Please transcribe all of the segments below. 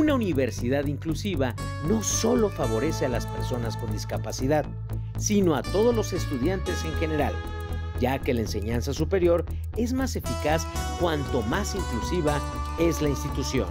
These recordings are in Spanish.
Una universidad inclusiva no solo favorece a las personas con discapacidad, sino a todos los estudiantes en general, ya que la enseñanza superior es más eficaz cuanto más inclusiva es la institución.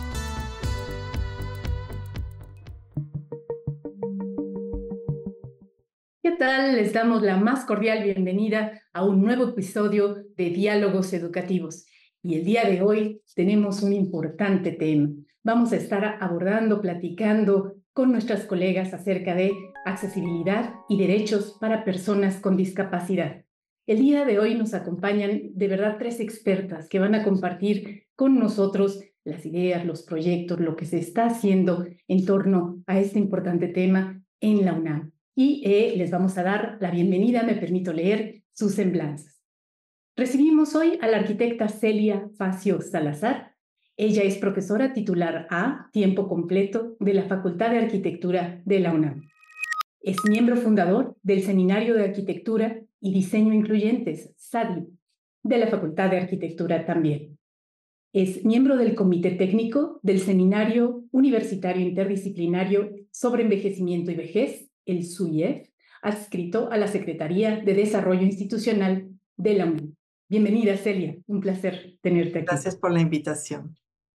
¿Qué tal? Les damos la más cordial bienvenida a un nuevo episodio de Diálogos Educativos. Y el día de hoy tenemos un importante tema. Vamos a estar abordando, platicando con nuestras colegas acerca de accesibilidad y derechos para personas con discapacidad. El día de hoy nos acompañan de verdad tres expertas que van a compartir con nosotros las ideas, los proyectos, lo que se está haciendo en torno a este importante tema en la UNAM. Y les vamos a dar la bienvenida, me permito leer sus semblanzas. Recibimos hoy a la arquitecta Celia Facio Salazar. Ella es profesora titular a tiempo completo de la Facultad de Arquitectura de la UNAM. Es miembro fundador del Seminario de Arquitectura y Diseño Incluyentes, SADI, de la Facultad de Arquitectura también. Es miembro del Comité Técnico del Seminario Universitario Interdisciplinario sobre Envejecimiento y Vejez, el SUIEF, adscrito a la Secretaría de Desarrollo Institucional de la UNAM. Bienvenida, Celia. Un placer tenerte aquí. Gracias por la invitación.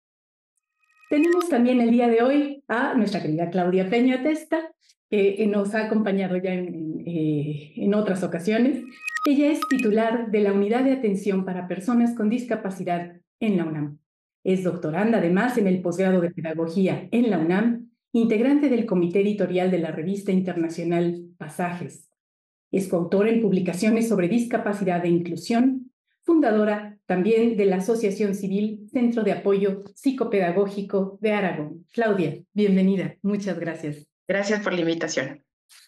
Tenemos también el día de hoy a nuestra querida Claudia Peña Testa, que nos ha acompañado ya en otras ocasiones. Ella es titular de la Unidad de Atención para Personas con Discapacidad en la UNAM. Es doctoranda además en el posgrado de Pedagogía en la UNAM, integrante del comité editorial de la revista internacional Pasajes. Es coautora en publicaciones sobre discapacidad e inclusión, fundadora también de la Asociación Civil Centro de Apoyo Psicopedagógico de Aragón. Claudia, bienvenida. Muchas gracias. Gracias por la invitación.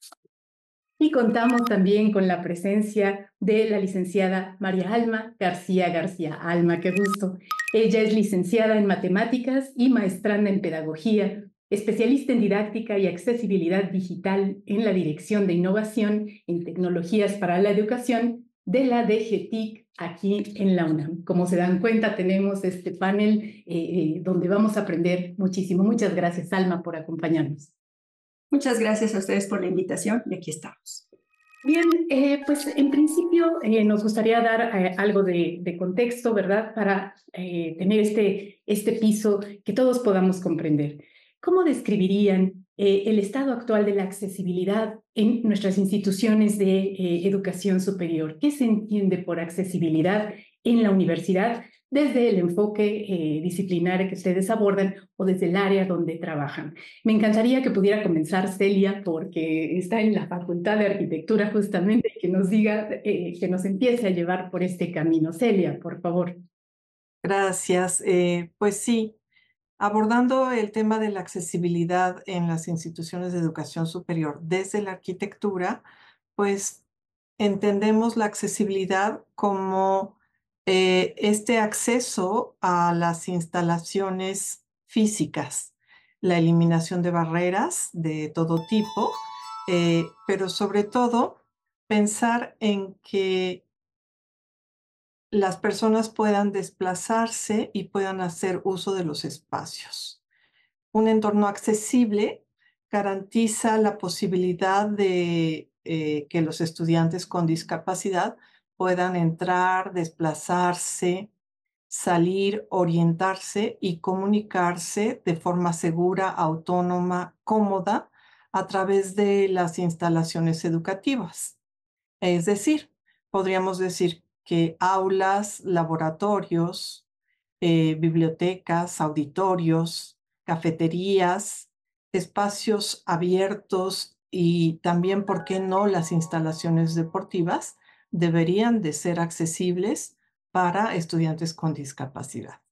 Y contamos también con la presencia de la licenciada María Alma García García. Alma, qué gusto. Ella es licenciada en Matemáticas y maestranda en Pedagogía, especialista en Didáctica y Accesibilidad Digital en la Dirección de Innovación en Tecnologías para la Educación de la DGTIC aquí en la UNAM. Como se dan cuenta, tenemos este panel donde vamos a aprender muchísimo. Muchas gracias, Alma, por acompañarnos. Muchas gracias a ustedes por la invitación y aquí estamos. Bien, pues en principio nos gustaría dar algo de contexto, ¿verdad? Para tener este piso que todos podamos comprender. ¿Cómo describirían el estado actual de la accesibilidad en nuestras instituciones de educación superior? ¿Qué se entiende por accesibilidad en la universidad desde el enfoque disciplinario que ustedes abordan o desde el área donde trabajan? Me encantaría que pudiera comenzar Celia, porque está en la Facultad de Arquitectura justamente, y que nos diga, que nos empiece a llevar por este camino. Celia, por favor. Gracias. Pues sí, abordando el tema de la accesibilidad en las instituciones de educación superior desde la arquitectura, pues entendemos la accesibilidad como este acceso a las instalaciones físicas, la eliminación de barreras de todo tipo, pero sobre todo pensar en que las personas puedan desplazarse y puedan hacer uso de los espacios. Un entorno accesible garantiza la posibilidad de que los estudiantes con discapacidad puedan entrar, desplazarse, salir, orientarse y comunicarse de forma segura, autónoma, cómoda a través de las instalaciones educativas. Es decir, podríamos decir que aulas, laboratorios, bibliotecas, auditorios, cafeterías, espacios abiertos y también, ¿por qué no?, las instalaciones deportivas deberían de ser accesibles para estudiantes con discapacidad.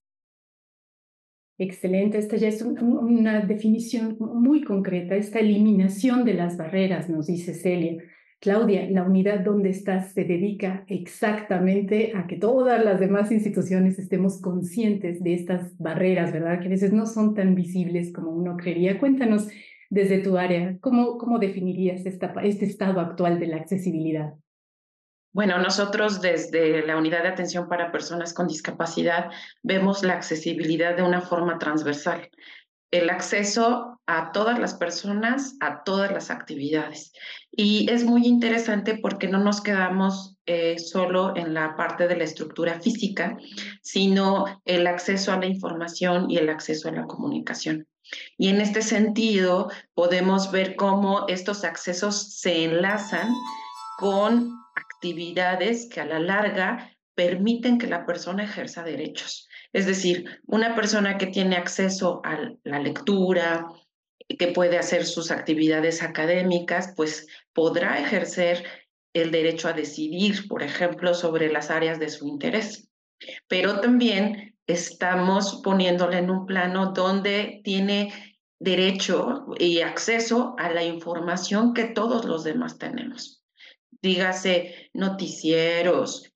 Excelente, esta ya es una definición muy concreta, esta eliminación de las barreras, nos dice Celia. Claudia, la unidad donde estás se dedica exactamente a que todas las demás instituciones estemos conscientes de estas barreras, ¿verdad? Que a veces no son tan visibles como uno creería. Cuéntanos desde tu área, ¿cómo definirías este estado actual de la accesibilidad? Bueno, nosotros desde la Unidad de Atención para Personas con Discapacidad vemos la accesibilidad de una forma transversal. el acceso a todas las personas, a todas las actividades. Y es muy interesante porque no nos quedamos solo en la parte de la estructura física, sino el acceso a la información y el acceso a la comunicación. Y en este sentido, podemos ver cómo estos accesos se enlazan con actividades que a la larga permiten que la persona ejerza derechos. Es decir, una persona que tiene acceso a la lectura, que puede hacer sus actividades académicas, pues podrá ejercer el derecho a decidir, por ejemplo, sobre las áreas de su interés. Pero también estamos poniéndole en un plano donde tiene derecho y acceso a la información que todos los demás tenemos. Dígase noticieros,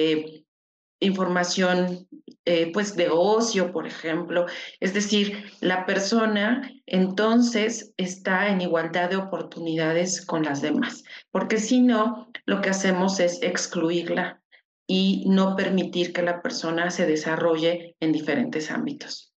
información pues de ocio, por ejemplo. Es decir, la persona entonces está en igualdad de oportunidades con las demás, porque si no, lo que hacemos es excluirla y no permitir que la persona se desarrolle en diferentes ámbitos.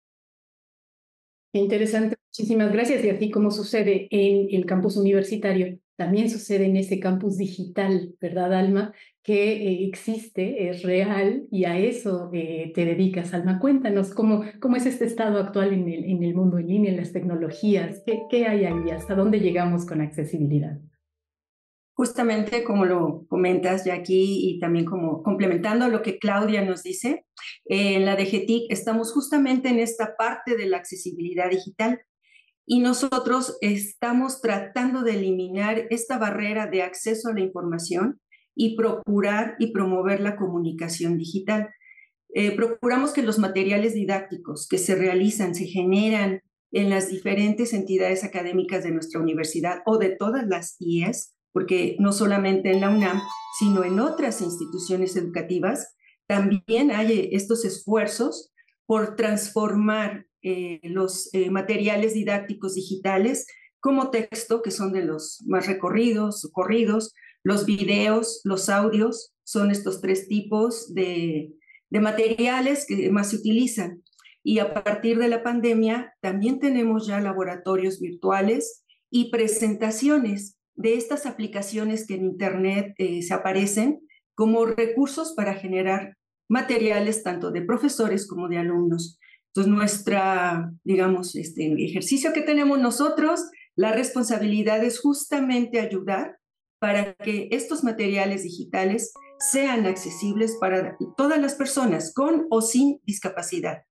Qué interesante, muchísimas gracias. Y así como sucede en el campus universitario, también sucede en ese campus digital, ¿verdad, Alma? Que existe, es real y a eso te dedicas, Alma. Cuéntanos cómo es este estado actual en el mundo en línea, en las tecnologías. ¿Qué hay ahí? ¿Hasta dónde llegamos con accesibilidad? Justamente como lo comentas, Jackie, y también como complementando lo que Claudia nos dice, en la DGTIC estamos justamente en esta parte de la accesibilidad digital y nosotros estamos tratando de eliminar esta barrera de acceso a la información y procurar y promover la comunicación digital. Procuramos que los materiales didácticos que se realizan, se generan en las diferentes entidades académicas de nuestra universidad o de todas las IES, porque no solamente en la UNAM, sino en otras instituciones educativas, también hay estos esfuerzos por transformar los materiales didácticos digitales como texto, que son de los más corridos, los videos, los audios, son estos tres tipos de materiales que más se utilizan. Y a partir de la pandemia también tenemos ya laboratorios virtuales y presentaciones de estas aplicaciones que en Internet se aparecen como recursos para generar materiales tanto de profesores como de alumnos. Entonces, digamos, ejercicio que tenemos nosotros, la responsabilidad es justamente ayudar para que estos materiales digitales sean accesibles para todas las personas, con o sin discapacidad.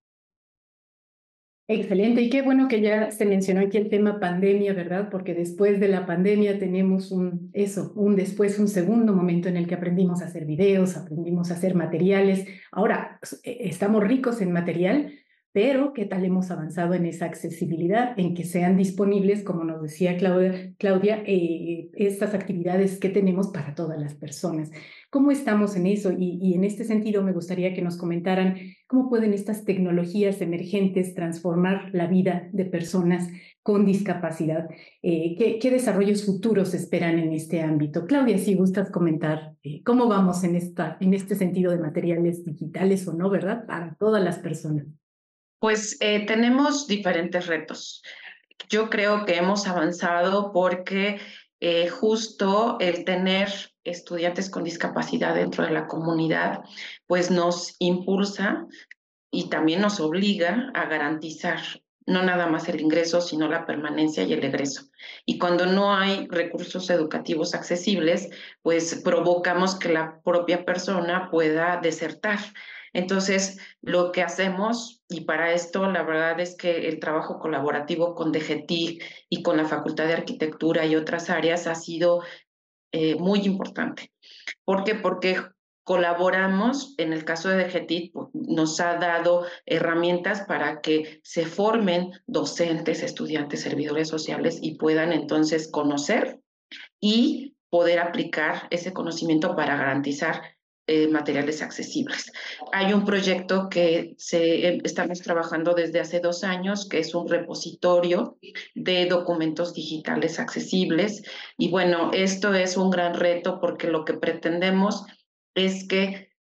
Excelente, y qué bueno que ya se mencionó aquí el tema pandemia, ¿verdad? Porque después de la pandemia tenemos un segundo momento en el que aprendimos a hacer videos, aprendimos a hacer materiales. Ahora, estamos ricos en material, pero ¿qué tal hemos avanzado en esa accesibilidad, en que sean disponibles, como nos decía Claudia, estas actividades que tenemos para todas las personas? ¿Cómo estamos en eso? Y en este sentido me gustaría que nos comentaran cómo pueden estas tecnologías emergentes transformar la vida de personas con discapacidad. ¿Qué desarrollos futuros esperan en este ámbito? Claudia, si gustas comentar cómo vamos en este sentido de materiales digitales o no, ¿verdad? Para todas las personas. Pues tenemos diferentes retos. Yo creo que hemos avanzado porque justo el tener estudiantes con discapacidad dentro de la comunidad, pues nos impulsa y también nos obliga a garantizar no nada más el ingreso, sino la permanencia y el egreso. Y cuando no hay recursos educativos accesibles, pues provocamos que la propia persona pueda desertar. Entonces, lo que hacemos, y para esto la verdad es que el trabajo colaborativo con DGTIC y con la Facultad de Arquitectura y otras áreas ha sido muy importante. ¿Por qué? Porque colaboramos, en el caso de DGTIC, nos ha dado herramientas para que se formen docentes, estudiantes, servidores sociales y puedan entonces conocer y poder aplicar ese conocimiento para garantizar materiales accesibles. Hay un proyecto que estamos trabajando desde hace 2 años, que es un repositorio de documentos digitales accesibles. Y bueno, esto es un gran reto porque lo que pretendemos es que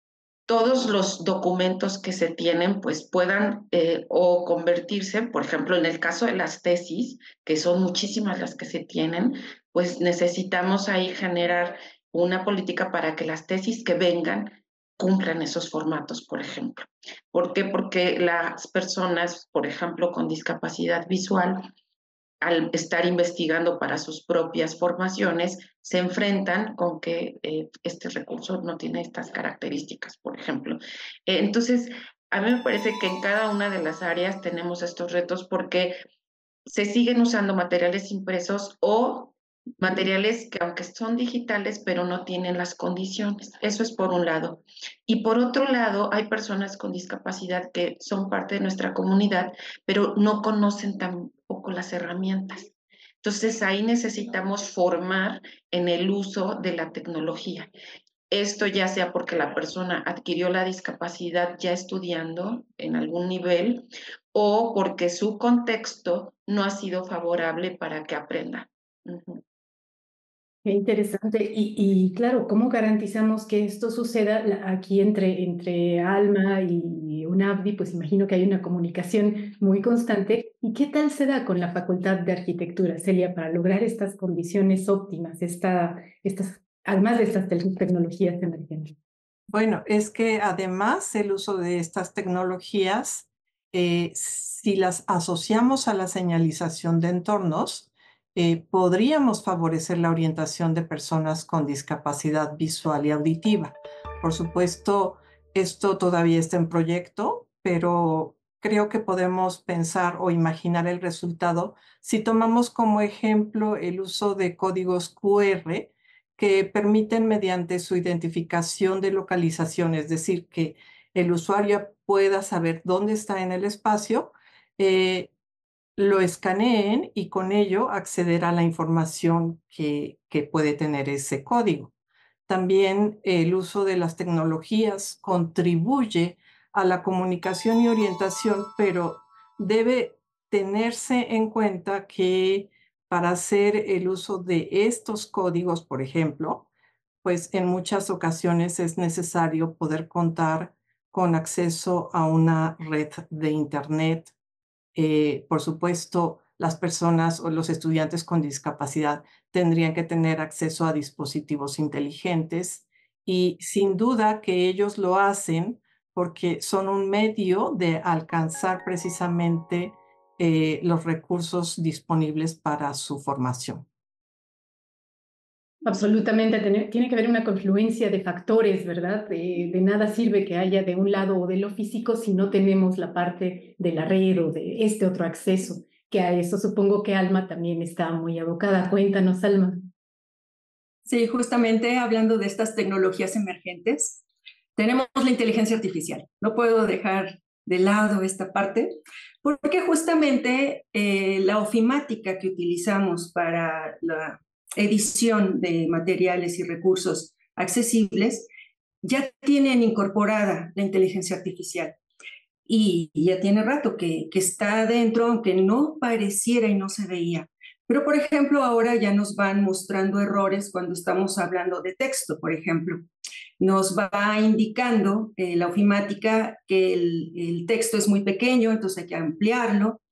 todos los documentos que se tienen pues puedan o convertirse, por ejemplo, en el caso de las tesis, que son muchísimas las que se tienen, pues necesitamos ahí generar una política para que las tesis que vengan cumplan esos formatos, por ejemplo. ¿Por qué? Porque las personas, por ejemplo, con discapacidad visual, al estar investigando para sus propias formaciones, se enfrentan con que este recurso no tiene estas características, por ejemplo. Entonces, a mí me parece que en cada una de las áreas tenemos estos retos porque se siguen usando materiales impresos o materiales que aunque son digitales, pero no tienen las condiciones. Eso es por un lado. Y por otro lado, hay personas con discapacidad que son parte de nuestra comunidad, pero no conocen tampoco las herramientas. Entonces ahí necesitamos formar en el uso de la tecnología. Esto ya sea porque la persona adquirió la discapacidad ya estudiando en algún nivel o porque su contexto no ha sido favorable para que aprenda. Uh-huh. Qué interesante. Y claro, ¿cómo garantizamos que esto suceda aquí entre Alma y UNAVDI? Pues imagino que hay una comunicación muy constante. ¿Y qué tal se da con la Facultad de Arquitectura, Celia, para lograr estas condiciones óptimas, además de estas tecnologías emergentes? Bueno, es que además el uso de estas tecnologías, si las asociamos a la señalización de entornos, podríamos favorecer la orientación de personas con discapacidad visual y auditiva. Por supuesto, esto todavía está en proyecto, pero creo que podemos pensar o imaginar el resultado si tomamos como ejemplo el uso de códigos QR que permiten mediante su identificación de localización, es decir, que el usuario pueda saber dónde está en el espacio, lo escaneen y con ello acceder a la información que puede tener ese código. También el uso de las tecnologías contribuye a la comunicación y orientación, pero debe tenerse en cuenta que para hacer el uso de estos códigos, por ejemplo, pues en muchas ocasiones es necesario poder contar con acceso a una red de Internet. Por supuesto, las personas o los estudiantes con discapacidad tendrían que tener acceso a dispositivos inteligentes y sin duda que ellos lo hacen porque son un medio de alcanzar precisamente los recursos disponibles para su formación. Absolutamente, tiene que haber una confluencia de factores, ¿verdad? De nada sirve que haya de un lado o de lo físico si no tenemos la parte de la red o de este otro acceso, que a eso supongo que Alma también está muy abocada. Cuéntanos, Alma. Sí, justamente hablando de estas tecnologías emergentes, tenemos la inteligencia artificial. No puedo dejar de lado esta parte, porque justamente la ofimática que utilizamos para la edición de materiales y recursos accesibles ya tienen incorporada la inteligencia artificial. Y ya tiene rato que está adentro, aunque no pareciera y no se veía. Pero, por ejemplo, ahora ya nos van mostrando errores cuando estamos hablando de texto, por ejemplo. Nos va indicando la ofimática que el texto es muy pequeño, entonces hay que ampliarlo.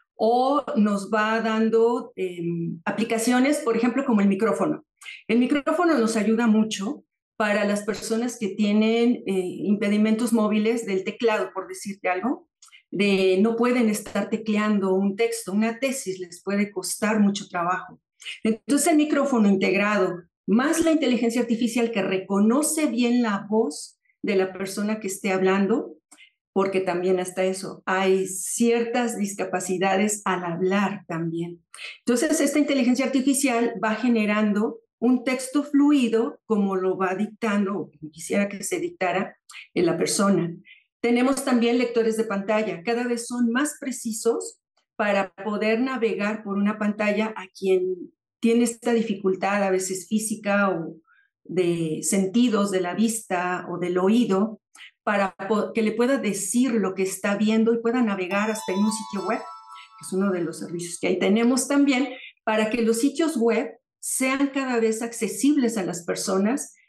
O nos va dando aplicaciones, por ejemplo, como el micrófono. El micrófono nos ayuda mucho para las personas que tienen impedimentos móviles del teclado, por decirte algo, no pueden estar tecleando un texto, una tesis, les puede costar mucho trabajo. Entonces el micrófono integrado, más la inteligencia artificial que reconoce bien la voz de la persona que esté hablando, porque también hasta eso, hay ciertas discapacidades al hablar también. Entonces esta inteligencia artificial va generando un texto fluido como lo va dictando, o como quisiera que se dictara en la persona. Tenemos también lectores de pantalla, cada vez son más precisos para poder navegar por una pantalla a quien tiene esta dificultad, a veces física o de sentidos de la vista o del oído, para que le pueda decir lo que está viendo y pueda navegar hasta en un sitio web, que es uno de los servicios que ahí tenemos también, para que los sitios web sean cada vez accesibles a las personas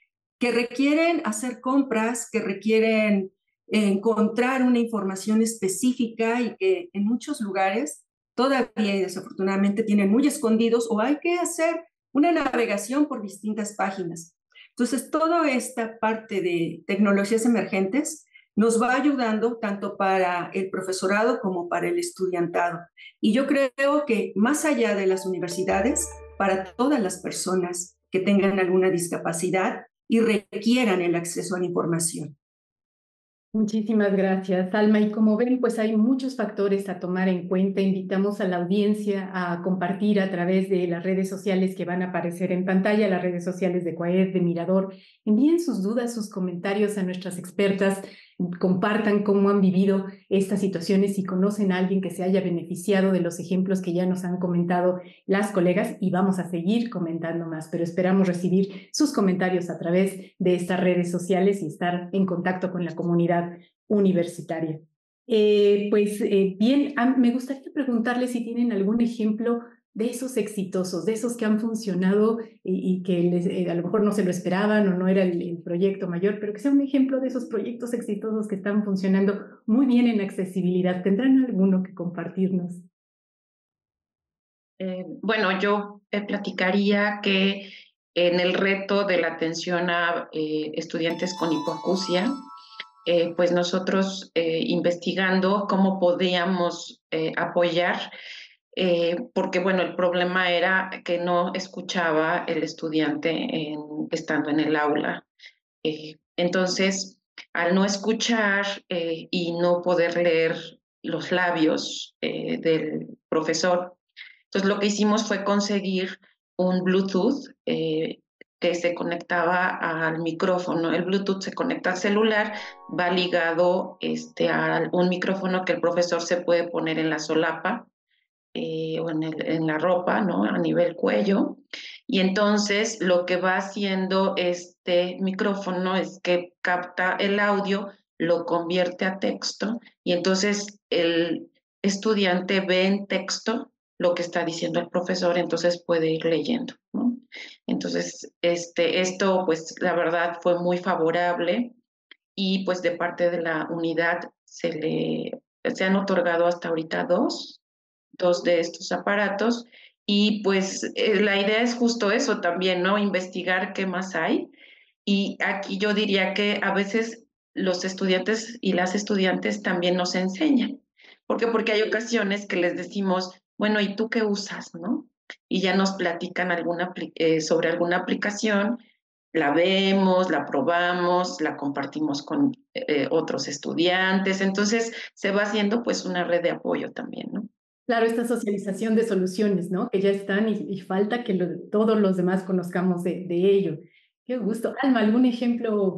que requieren hacer compras, que requieren encontrar una información específica y que en muchos lugares todavía y desafortunadamente tienen muy escondidos o hay que hacer una navegación por distintas páginas. Entonces, toda esta parte de tecnologías emergentes nos va ayudando tanto para el profesorado como para el estudiantado. Y yo creo que más allá de las universidades, para todas las personas que tengan alguna discapacidad y requieran el acceso a la información. Muchísimas gracias, Alma. Y como ven, pues hay muchos factores a tomar en cuenta. Invitamos a la audiencia a compartir a través de las redes sociales que van a aparecer en pantalla, las redes sociales de CUAED, de Mirador. Envíen sus dudas, sus comentarios a nuestras expertas. Compartan cómo han vivido estas situaciones, si conocen a alguien que se haya beneficiado de los ejemplos que ya nos han comentado las colegas, y vamos a seguir comentando más, pero esperamos recibir sus comentarios a través de estas redes sociales y estar en contacto con la comunidad universitaria. Bien, me gustaría preguntarles si tienen algún ejemplo de esos exitosos, de esos que han funcionado y que a lo mejor no se lo esperaban o no era el proyecto mayor, pero que sea un ejemplo de esos proyectos exitosos que están funcionando muy bien en accesibilidad. ¿Tendrán alguno que compartirnos? Bueno, yo platicaría que en el reto de la atención a estudiantes con hipoacusia, pues nosotros investigando cómo podíamos apoyar, porque bueno, el problema era que no escuchaba el estudiante estando en el aula. Entonces, al no escuchar y no poder leer los labios del profesor, entonces lo que hicimos fue conseguir un Bluetooth que se conectaba al micrófono. El Bluetooth se conecta al celular, va ligado a un micrófono que el profesor se puede poner en la solapa o en la ropa, ¿no? A nivel cuello. Y entonces lo que va haciendo este micrófono es que capta el audio, lo convierte a texto y entonces el estudiante ve en texto lo que está diciendo el profesor, entonces puede ir leyendo, ¿no? Entonces, esto, pues, la verdad fue muy favorable y, pues, de parte de la unidad se han otorgado hasta ahorita dos de estos aparatos y, pues, la idea es justo eso también, ¿no? Investigar qué más hay. Y aquí yo diría que a veces los estudiantes y las estudiantes también nos enseñan. ¿Por qué? Porque hay ocasiones que les decimos, bueno, ¿y tú qué usas, no? Y ya nos platican sobre alguna aplicación, la vemos, la probamos, la compartimos con otros estudiantes. Entonces se va haciendo pues una red de apoyo también, ¿no? Claro, esta socialización de soluciones, ¿no? Que ya están y falta que todos los demás conozcamos de ello. Qué gusto. Alma, ¿algún ejemplo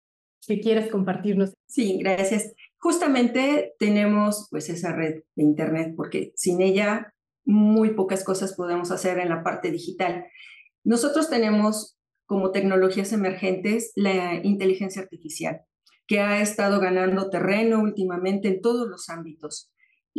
que quieras compartirnos? Sí, gracias. Justamente tenemos pues esa red de Internet, porque sin ella muy pocas cosas podemos hacer en la parte digital. Nosotros tenemos como tecnologías emergentes la inteligencia artificial, que ha estado ganando terreno últimamente en todos los ámbitos.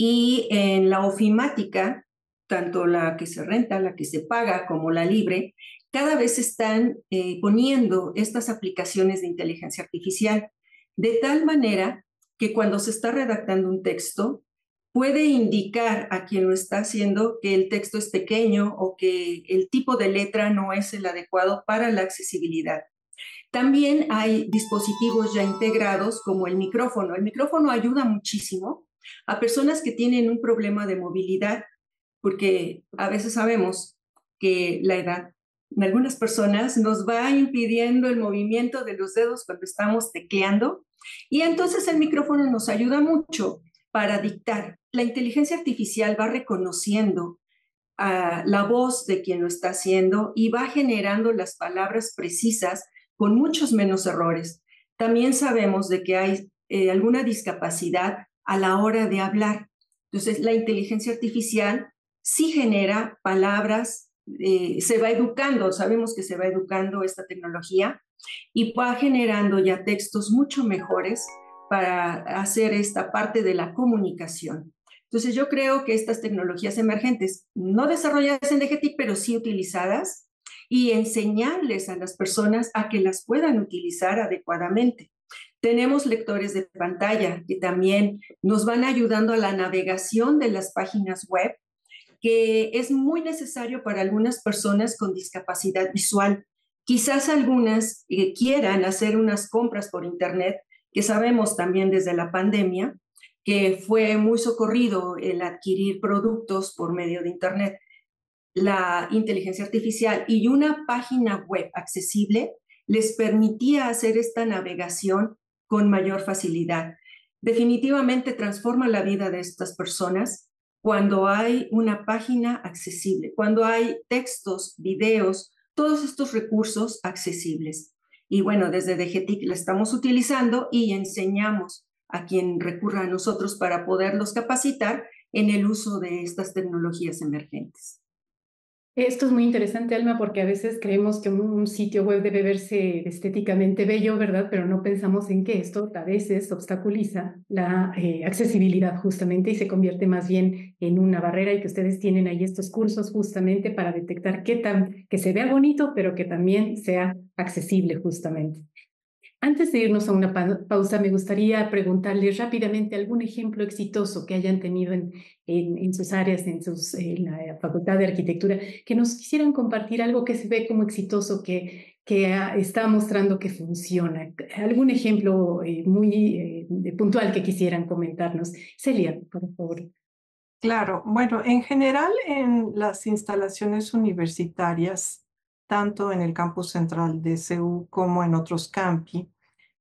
Y en la ofimática, tanto la que se renta, la que se paga, como la libre, cada vez están poniendo estas aplicaciones de inteligencia artificial, de tal manera que cuando se está redactando un texto, puede indicar a quien lo está haciendo que el texto es pequeño o que el tipo de letra no es el adecuado para la accesibilidad. También hay dispositivos ya integrados como el micrófono. El micrófono ayuda muchísimo a personas que tienen un problema de movilidad, porque a veces sabemos que la edad en algunas personas nos va impidiendo el movimiento de los dedos cuando estamos tecleando, y entonces el micrófono nos ayuda mucho para dictar. La inteligencia artificial va reconociendo la voz de quien lo está haciendo y va generando las palabras precisas con muchos menos errores. También sabemos de que hay alguna discapacidad a la hora de hablar. Entonces, la inteligencia artificial sí genera palabras, se va educando, sabemos que se va educando esta tecnología y va generando ya textos mucho mejores para hacer esta parte de la comunicación. Entonces yo creo que estas tecnologías emergentes, no desarrolladas en DGTIC, pero sí utilizadas, y enseñarles a las personas a que las puedan utilizar adecuadamente. Tenemos lectores de pantalla que también nos van ayudando a la navegación de las páginas web, que es muy necesario para algunas personas con discapacidad visual. Quizás algunas quieran hacer unas compras por Internet, que sabemos también desde la pandemia que fue muy socorrido el adquirir productos por medio de Internet. La inteligencia artificial y una página web accesible les permitía hacer esta navegación con mayor facilidad. Definitivamente transforma la vida de estas personas cuando hay una página accesible, cuando hay textos, videos, todos estos recursos accesibles. Y bueno, desde DGTIC la estamos utilizando y enseñamos a quien recurra a nosotros para poderlos capacitar en el uso de estas tecnologías emergentes. Esto es muy interesante, Alma, porque a veces creemos que un sitio web debe verse estéticamente bello, ¿verdad? Pero no pensamos en que esto a veces obstaculiza la accesibilidad justamente y se convierte más bien en una barrera, y que ustedes tienen ahí estos cursos justamente para detectar que se vea bonito, pero que también sea accesible justamente. Antes de irnos a una pausa, me gustaría preguntarles rápidamente algún ejemplo exitoso que hayan tenido en sus áreas, en la Facultad de Arquitectura, que nos quisieran compartir algo que se ve como exitoso, que está mostrando que funciona. Algún ejemplo muy puntual que quisieran comentarnos. Celia, por favor. Claro, bueno, en general en las instalaciones universitarias, tanto en el campus central de CEU como en otros campi,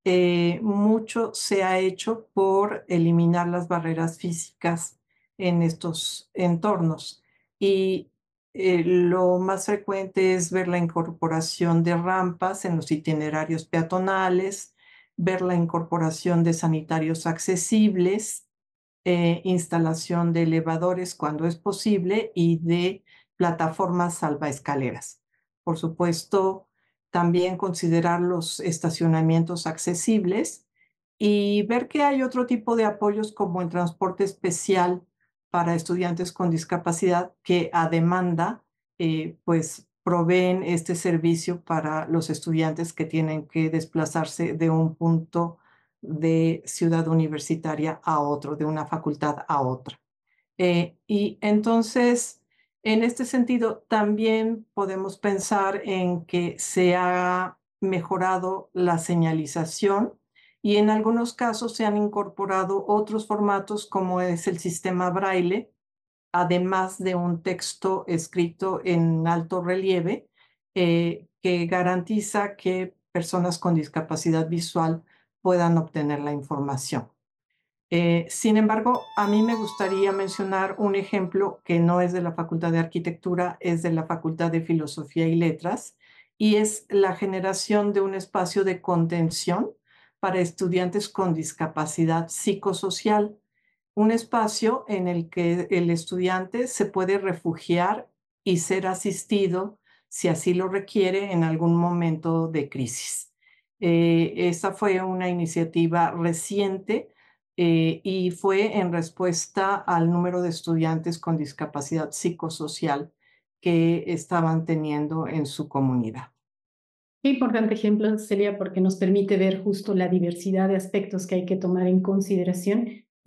mucho se ha hecho por eliminar las barreras físicas en estos entornos. Y lo más frecuente es ver la incorporación de rampas en los itinerarios peatonales, ver la incorporación de sanitarios accesibles, instalación de elevadores cuando es posible y de plataformas salvaescaleras. Por supuesto, también considerar los estacionamientos accesibles y ver que hay otro tipo de apoyos como el transporte especial para estudiantes con discapacidad que a demanda pues proveen este servicio para los estudiantes que tienen que desplazarse de un punto de ciudad universitaria a otro, de una facultad a otra. Y entonces, en este sentido, también podemos pensar en que se ha mejorado la señalización y en algunos casos se han incorporado otros formatos como es el sistema braille, además de un texto escrito en alto relieve que garantiza que personas con discapacidad visual puedan obtener la información. Sin embargo, a mí me gustaría mencionar un ejemplo que no es de la Facultad de Arquitectura, es de la Facultad de Filosofía y Letras, y es la generación de un espacio de contención para estudiantes con discapacidad psicosocial, un espacio en el que el estudiante se puede refugiar y ser asistido si así lo requiere en algún momento de crisis. Esta fue una iniciativa reciente y fue en respuesta al número de estudiantes con discapacidad psicosocial que estaban teniendo en su comunidad. Qué importante ejemplo, Celia, porque nos permite ver justo la diversidad de aspectos que hay que tomar en consideración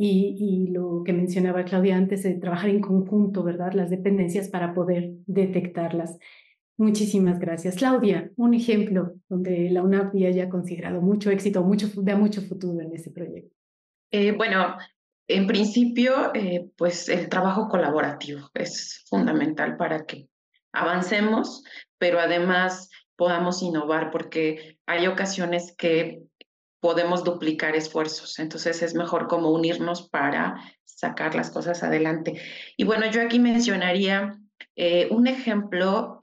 y lo que mencionaba Claudia antes de trabajar en conjunto, ¿verdad? Las dependencias para poder detectarlas. Muchísimas gracias. Claudia, un ejemplo donde la UNAP haya considerado mucho éxito, vea mucho futuro en ese proyecto. Bueno, en principio, pues el trabajo colaborativo es fundamental para que avancemos, pero además podamos innovar, porque hay ocasiones que podemos duplicar esfuerzos, entonces es mejor como unirnos para sacar las cosas adelante. Y bueno, yo aquí mencionaría un ejemplo.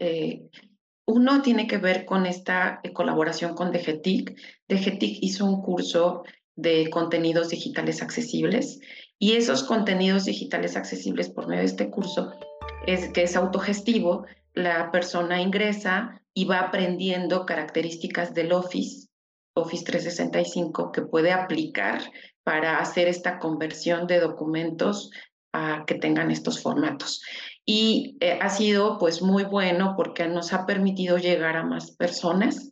Uno tiene que ver con esta colaboración con DGTIC. DGTIC hizo un curso de contenidos digitales accesibles, y esos contenidos digitales accesibles por medio de este curso que es autogestivo. La persona ingresa y va aprendiendo características del Office 365, que puede aplicar para hacer esta conversión de documentos a que tengan estos formatos. y ha sido pues muy bueno porque nos ha permitido llegar a más personas.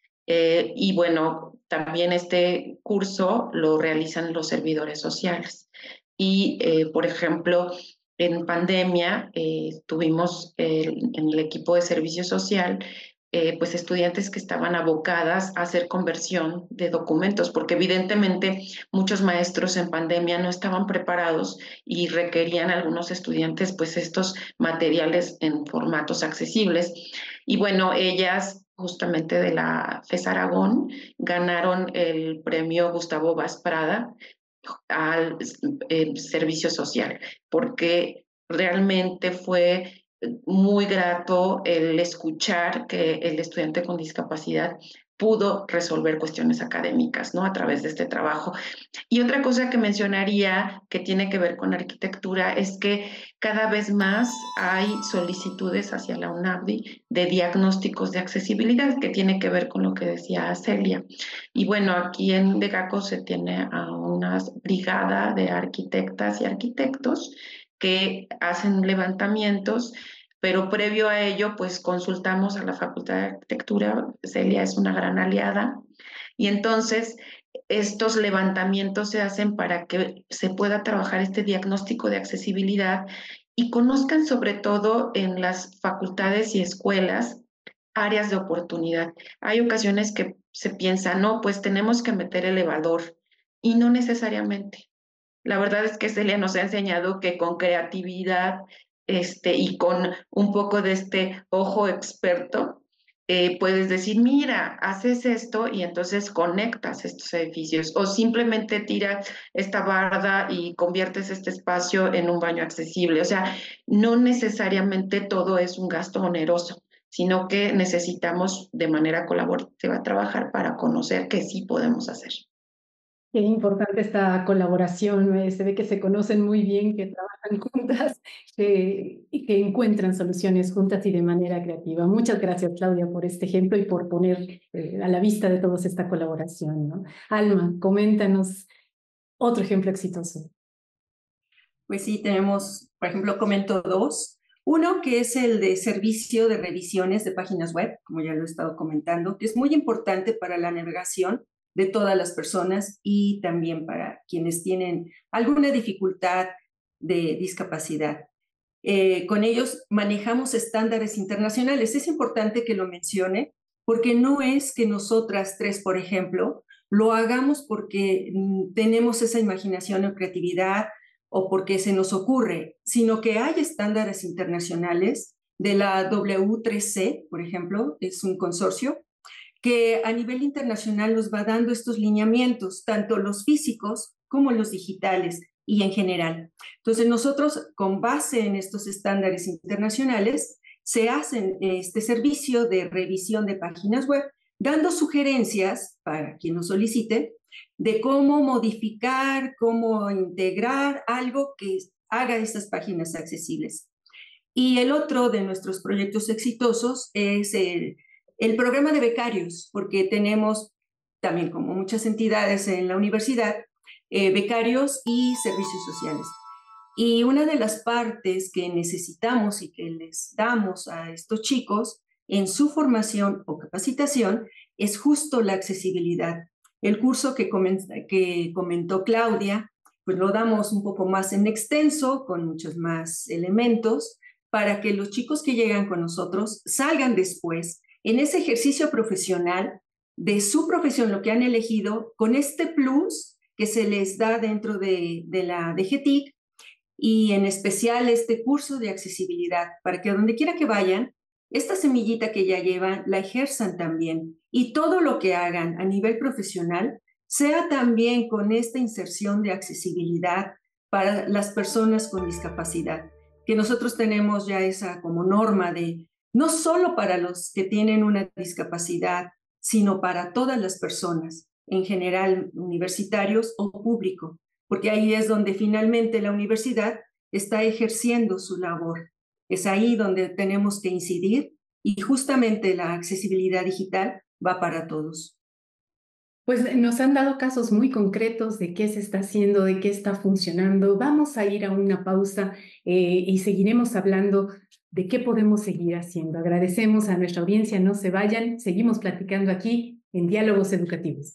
Y bueno, también este curso lo realizan los servidores sociales. Y, por ejemplo, en pandemia tuvimos en el equipo de servicio social pues estudiantes que estaban abocadas a hacer conversión de documentos, porque evidentemente muchos maestros en pandemia no estaban preparados y requerían a algunos estudiantes pues estos materiales en formatos accesibles. Y bueno, ellas justamente de la FES Aragón ganaron el premio Gustavo Vaz Prada al servicio social, porque realmente fue muy grato el escuchar que el estudiante con discapacidad pudo resolver cuestiones académicas, ¿no? A través de este trabajo. Y otra cosa que mencionaría que tiene que ver con arquitectura es que cada vez más hay solicitudes hacia la UNAVDI de diagnósticos de accesibilidad, que tiene que ver con lo que decía Celia. Y bueno, aquí en DEGACO se tiene a una brigada de arquitectas y arquitectos que hacen levantamientos, pero previo a ello, pues consultamos a la Facultad de Arquitectura. Celia es una gran aliada. Y entonces estos levantamientos se hacen para que se pueda trabajar este diagnóstico de accesibilidad y conozcan sobre todo en las facultades y escuelas áreas de oportunidad. Hay ocasiones que se piensa, no, pues tenemos que meter elevador y no necesariamente. La verdad es que Celia nos ha enseñado que con creatividad y con un poco de este ojo experto, puedes decir, mira, haces esto y entonces conectas estos edificios o simplemente tiras esta barda y conviertes este espacio en un baño accesible. O sea, no necesariamente todo es un gasto oneroso, sino que necesitamos de manera colaborativa trabajar para conocer que sí podemos hacer. Qué importante esta colaboración, se ve que se conocen muy bien, que trabajan juntas y que encuentran soluciones juntas y de manera creativa. Muchas gracias, Claudia, por este ejemplo y por poner a la vista de todos esta colaboración, ¿no? Alma, coméntanos otro ejemplo exitoso. Pues sí, tenemos, por ejemplo, comento dos. Uno que es el de servicio de revisiones de páginas web, como ya lo he estado comentando, que es muy importante para la navegación de todas las personas y también para quienes tienen alguna dificultad de discapacidad. Con ellos manejamos estándares internacionales. Es importante que lo mencione porque no es que nosotras tres, por ejemplo, lo hagamos porque tenemos esa imaginación o creatividad o porque se nos ocurre, sino que hay estándares internacionales de la W3C, por ejemplo, es un consorcio que a nivel internacional nos va dando estos lineamientos, tanto los físicos como los digitales y en general. Entonces nosotros, con base en estos estándares internacionales, se hacen este servicio de revisión de páginas web, dando sugerencias para quien nos solicite de cómo modificar, cómo integrar algo que haga estas páginas accesibles. Y el otro de nuestros proyectos exitosos es el programa de becarios, porque tenemos también, como muchas entidades en la universidad, becarios y servicios sociales. Y una de las partes que necesitamos y que les damos a estos chicos en su formación o capacitación es justo la accesibilidad. El curso que comentó Claudia, pues lo damos un poco más en extenso, con muchos más elementos, para que los chicos que llegan con nosotros salgan después en ese ejercicio profesional de su profesión, lo que han elegido, con este plus que se les da dentro de la DGTIC y en especial este curso de accesibilidad, para que donde quiera que vayan, esta semillita que ya llevan la ejerzan también y todo lo que hagan a nivel profesional sea también con esta inserción de accesibilidad para las personas con discapacidad, que nosotros tenemos ya esa como norma de no solo para los que tienen una discapacidad, sino para todas las personas, en general universitarios o público, porque ahí es donde finalmente la universidad está ejerciendo su labor. Es ahí donde tenemos que incidir y justamente la accesibilidad digital va para todos. Pues nos han dado casos muy concretos de qué se está haciendo, de qué está funcionando. Vamos a ir a una pausa y seguiremos hablando de qué podemos seguir haciendo. Agradecemos a nuestra audiencia, no se vayan, seguimos platicando aquí en Diálogos Educativos.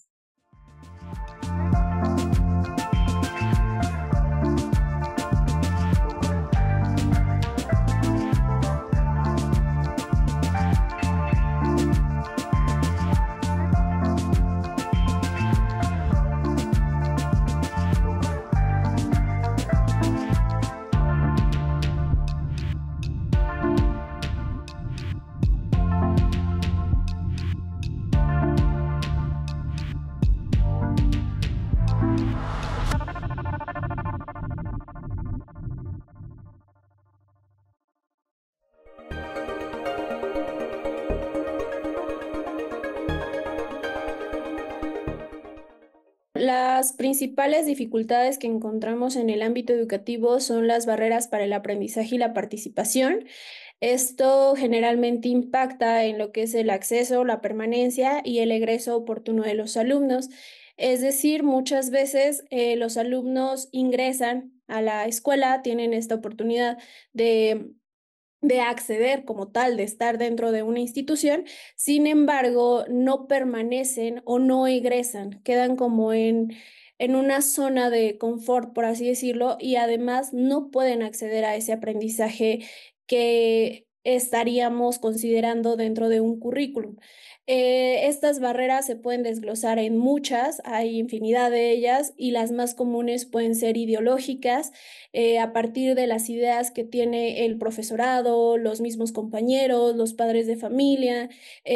Las principales dificultades que encontramos en el ámbito educativo son las barreras para el aprendizaje y la participación. Esto generalmente impacta en lo que es el acceso, la permanencia y el egreso oportuno de los alumnos. Es decir, muchas veces los alumnos ingresan a la escuela, tienen esta oportunidad de acceder como tal, de estar dentro de una institución, sin embargo, no permanecen o no egresan, quedan como en una zona de confort, por así decirlo, y además no pueden acceder a ese aprendizaje que estaríamos considerando dentro de un currículum. Estas barreras se pueden desglosar en muchas, hay infinidad de ellas y las más comunes pueden ser ideológicas, a partir de las ideas que tiene el profesorado, los mismos compañeros, los padres de familia,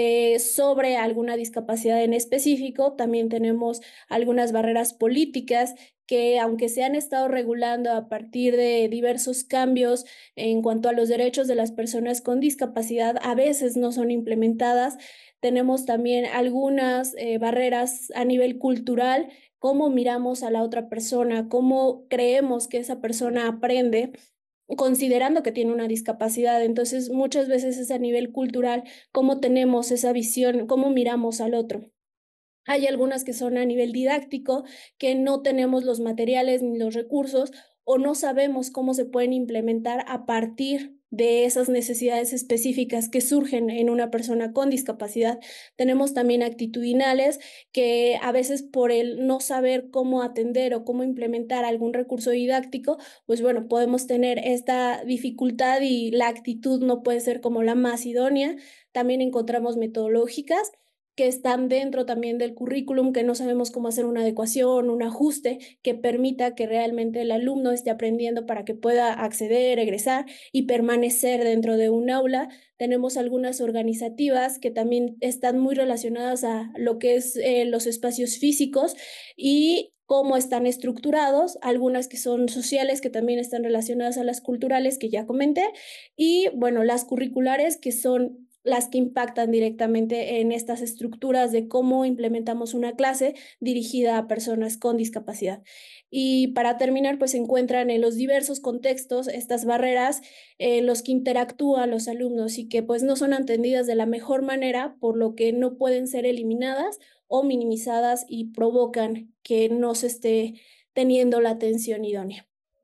sobre alguna discapacidad en específico. También tenemos algunas barreras políticas que, aunque se han estado regulando a partir de diversos cambios en cuanto a los derechos de las personas con discapacidad, a veces no son implementadas. Tenemos también algunas barreras a nivel cultural, cómo miramos a la otra persona, cómo creemos que esa persona aprende, considerando que tiene una discapacidad. Entonces, muchas veces es a nivel cultural, cómo tenemos esa visión, cómo miramos al otro. Hay algunas que son a nivel didáctico, que no tenemos los materiales ni los recursos o no sabemos cómo se pueden implementar a partir de esas necesidades específicas que surgen en una persona con discapacidad. Tenemos también actitudinales que a veces por el no saber cómo atender o cómo implementar algún recurso didáctico, pues bueno, podemos tener esta dificultad y la actitud no puede ser como la más idónea. También encontramos metodológicas que están dentro también del currículum, que no sabemos cómo hacer una adecuación, un ajuste que permita que realmente el alumno esté aprendiendo para que pueda acceder, egresar y permanecer dentro de un aula. Tenemos algunas organizativas que también están muy relacionadas a lo que es los espacios físicos y cómo están estructurados, algunas que son sociales, que también están relacionadas a las culturales, que ya comenté, y bueno, las curriculares, que son las que impactan directamente en estas estructuras de cómo implementamos una clase dirigida a personas con discapacidad. Y para terminar, pues se encuentran en los diversos contextos estas barreras en los que interactúan los alumnos y que pues no son atendidas de la mejor manera, por lo que no pueden ser eliminadas o minimizadas y provocan que no se esté teniendo la atención idónea.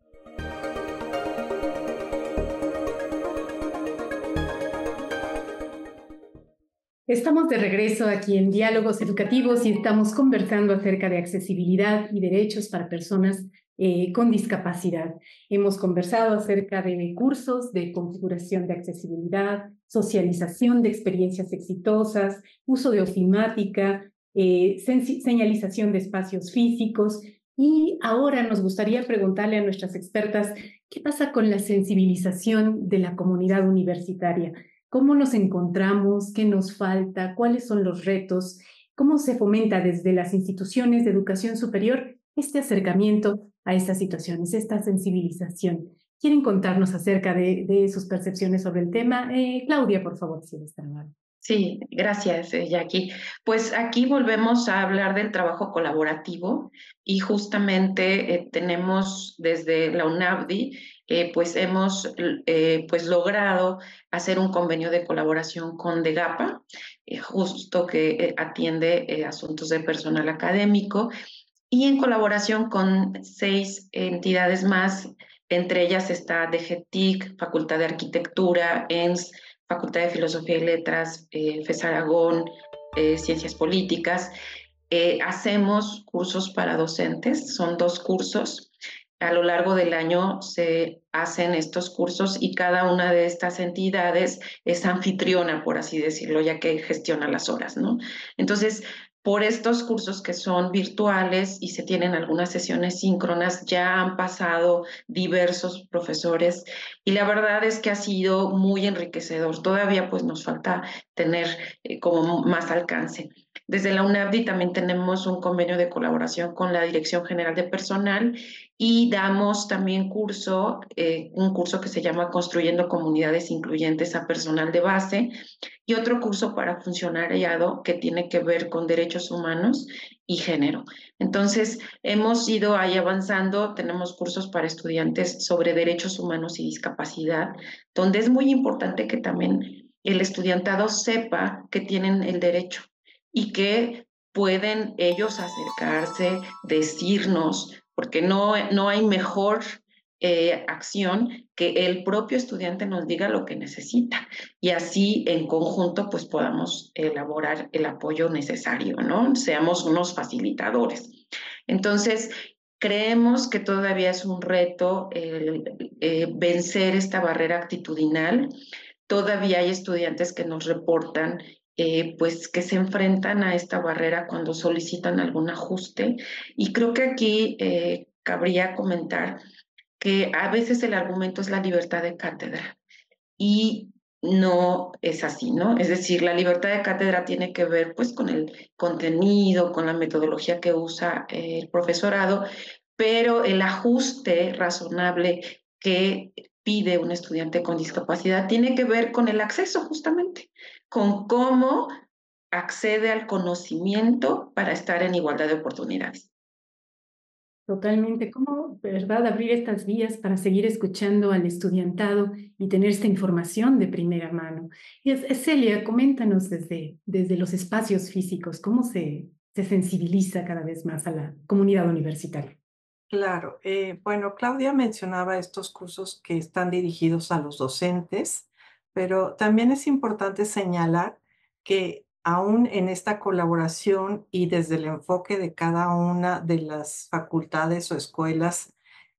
Estamos de regreso aquí en Diálogos Educativos y estamos conversando acerca de accesibilidad y derechos para personas con discapacidad. Hemos conversado acerca de cursos de configuración de accesibilidad, socialización de experiencias exitosas, uso de ofimática, señalización de espacios físicos. Y ahora nos gustaría preguntarle a nuestras expertas, ¿qué pasa con la sensibilización de la comunidad universitaria? ¿Cómo nos encontramos? ¿Qué nos falta? ¿Cuáles son los retos? ¿Cómo se fomenta desde las instituciones de educación superior este acercamiento a estas situaciones, esta sensibilización? ¿Quieren contarnos acerca de sus percepciones sobre el tema? Claudia, por favor, si eres tan amable. Sí, gracias, Jackie. Pues aquí volvemos a hablar del trabajo colaborativo y justamente tenemos desde la UNAVDI pues hemos pues logrado hacer un convenio de colaboración con DEGAPA, justo que atiende asuntos de personal académico, y en colaboración con 6 entidades más, entre ellas está DGTIC, Facultad de Arquitectura, ENS, Facultad de Filosofía y Letras, FES Aragón, Ciencias Políticas. Hacemos cursos para docentes, son 2 cursos. A lo largo del año se hacen estos cursos y cada una de estas entidades es anfitriona, por así decirlo, ya que gestiona las horas, ¿no? Entonces, por estos cursos que son virtuales y se tienen algunas sesiones síncronas, ya han pasado diversos profesores y la verdad es que ha sido muy enriquecedor. Todavía pues nos falta tener como más alcance. Desde la UNAVDI también tenemos un convenio de colaboración con la Dirección General de Personal y damos también un curso que se llama Construyendo Comunidades Incluyentes a Personal de Base y otro curso para funcionariado que tiene que ver con derechos humanos y género. Entonces, hemos ido ahí avanzando, tenemos cursos para estudiantes sobre derechos humanos y discapacidad, donde es muy importante que también el estudiantado sepa que tienen el derecho y que pueden ellos acercarse, decirnos, porque no hay mejor acción que el propio estudiante nos diga lo que necesita y así en conjunto pues podamos elaborar el apoyo necesario, ¿no? Seamos unos facilitadores. Entonces, creemos que todavía es un reto vencer esta barrera actitudinal. Todavía hay estudiantes que nos reportan pues que se enfrentan a esta barrera cuando solicitan algún ajuste y creo que aquí cabría comentar que a veces el argumento es la libertad de cátedra y no es así, ¿no? Es decir, la libertad de cátedra tiene que ver pues con el contenido, con la metodología que usa el profesorado, pero el ajuste razonable que pide un estudiante con discapacidad tiene que ver con el acceso justamente, con cómo accede al conocimiento para estar en igualdad de oportunidades. Totalmente. ¿Cómo, verdad, abrir estas vías para seguir escuchando al estudiantado y tener esta información de primera mano? Celia, coméntanos desde los espacios físicos, ¿cómo se sensibiliza cada vez más a la comunidad universitaria? Claro, bueno, Claudia mencionaba estos cursos que están dirigidos a los docentes, pero también es importante señalar que aún en esta colaboración y desde el enfoque de cada una de las facultades o escuelas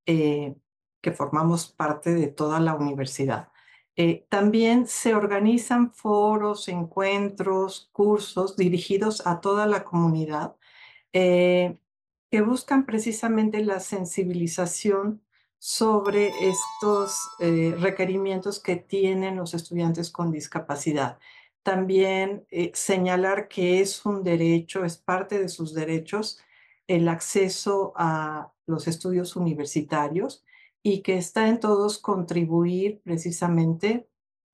que formamos parte de toda la universidad, también se organizan foros, encuentros, cursos dirigidos a toda la comunidad. eh, que buscan precisamente la sensibilización sobre estos requerimientos que tienen los estudiantes con discapacidad. También señalar que es un derecho, es parte de sus derechos el acceso a los estudios universitarios y que está en todos contribuir precisamente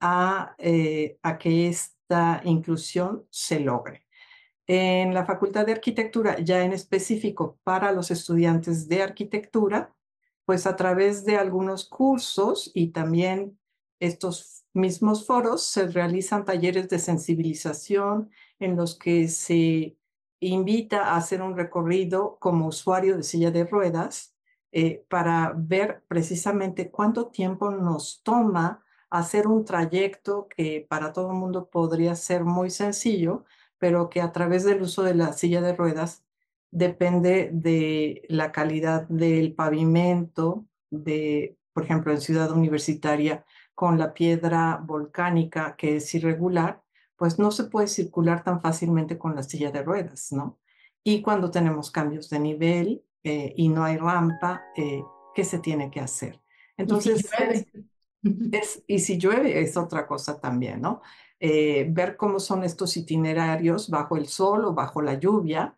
a que esta inclusión se logre. En la Facultad de Arquitectura, ya en específico para los estudiantes de arquitectura, pues a través de algunos cursos y también estos mismos foros se realizan talleres de sensibilización en los que se invita a hacer un recorrido como usuario de silla de ruedas para ver precisamente cuánto tiempo nos toma hacer un trayecto que para todo el mundo podría ser muy sencillo, pero que a través del uso de la silla de ruedas depende de la calidad del pavimento, por ejemplo, en Ciudad Universitaria, con la piedra volcánica que es irregular, pues no se puede circular tan fácilmente con la silla de ruedas, ¿no? Y cuando tenemos cambios de nivel y no hay rampa, ¿qué se tiene que hacer? Y si Entonces, llueve. y si llueve es otra cosa también, ¿no? Ver cómo son estos itinerarios bajo el sol o bajo la lluvia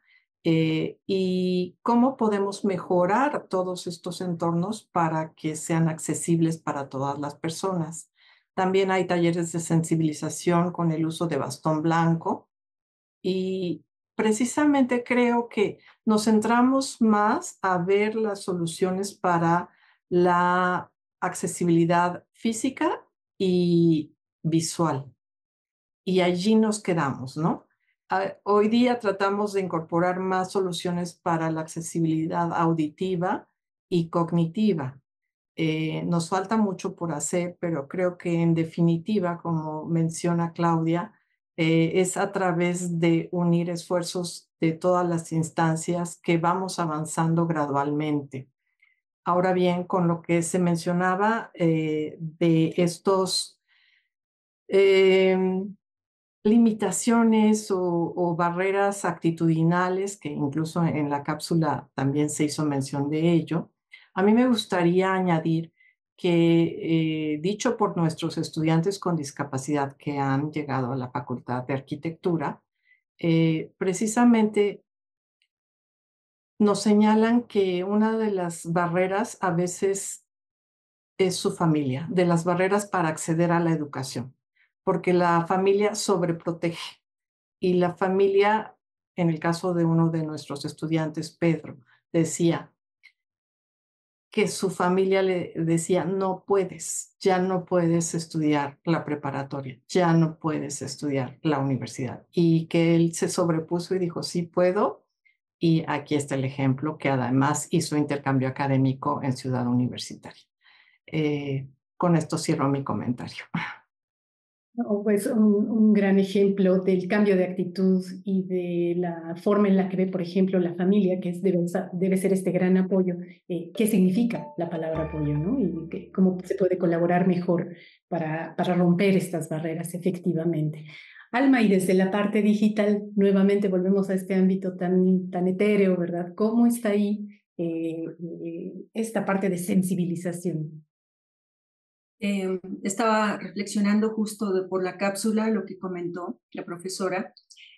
y cómo podemos mejorar todos estos entornos para que sean accesibles para todas las personas. También hay talleres de sensibilización con el uso de bastón blanco y precisamente creo que nos centramos más a ver las soluciones para la accesibilidad física y visual. Y allí nos quedamos, ¿no? Hoy día tratamos de incorporar más soluciones para la accesibilidad auditiva y cognitiva. Nos falta mucho por hacer, pero creo que en definitiva, como menciona Claudia, es a través de unir esfuerzos de todas las instancias que vamos avanzando gradualmente. Ahora bien, con lo que se mencionaba de estos limitaciones o barreras actitudinales, que incluso en la cápsula también se hizo mención de ello, a mí me gustaría añadir que, dicho por nuestros estudiantes con discapacidad que han llegado a la Facultad de Arquitectura, precisamente nos señalan que una de las barreras a veces es su familia, de las barreras para acceder a la educación, porque la familia sobreprotege y la familia, en el caso de uno de nuestros estudiantes, Pedro, decía que su familia le decía, no puedes, ya no puedes estudiar la preparatoria, ya no puedes estudiar la universidad, y que él se sobrepuso y dijo, sí puedo, y aquí está el ejemplo, que además hizo intercambio académico en Ciudad Universitaria. Con esto cierro mi comentario. Pues un gran ejemplo del cambio de actitud y de la forma en la que ve, por ejemplo, la familia, que debe ser este gran apoyo. ¿Qué significa la palabra apoyo, ¿no? Y cómo se puede colaborar mejor para romper estas barreras, efectivamente. Alma, y desde la parte digital, nuevamente volvemos a este ámbito tan etéreo, ¿verdad? ¿Cómo está ahí esta parte de sensibilización? Estaba reflexionando justo por la cápsula, lo que comentó la profesora,